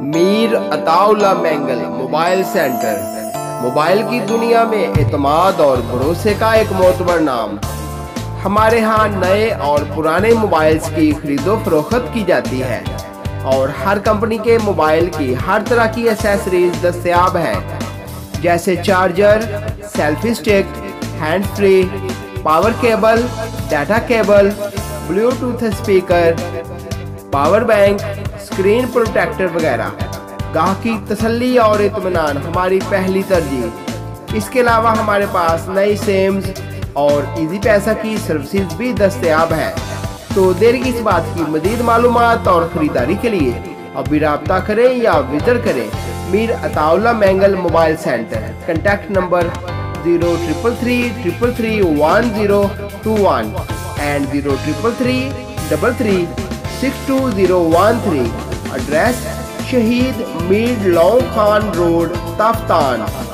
میر Ataullah Mengal mobile centre mobile کی دنیا میں اعتماد اور بھروسے کا ایک معتبر نام۔ ہمارے ہاں نئے اور پرانے موبائلز کی خرید و فروخت کی جاتی ہے اور ہر کمپنی کے موبائل کی ہر طرح کی ایسیسریز دستیاب ہے، جیسے charger, selfie stick, hand free, power cable, data cable, bluetooth speaker, power bank, screen protector وغیرہ۔ گاہک کی تسلی اور اطمینان ہماری پہلی ترجیح۔ اس کے علاوہ ہمارے پاس نئی سیمز اور ایزی پیسہ کی سروسز بھی دستیاب ہے۔ تو دیر کس بات کی، مزید معلومات اور خریداری کے لیے ابھی رابطہ کریں یا وزٹ کریں Mir Ataullah Mengal mobile centre. Contact number 0333331021 and 0333336213۔ Address شہید میر لونگ خان روڈ، تفتان۔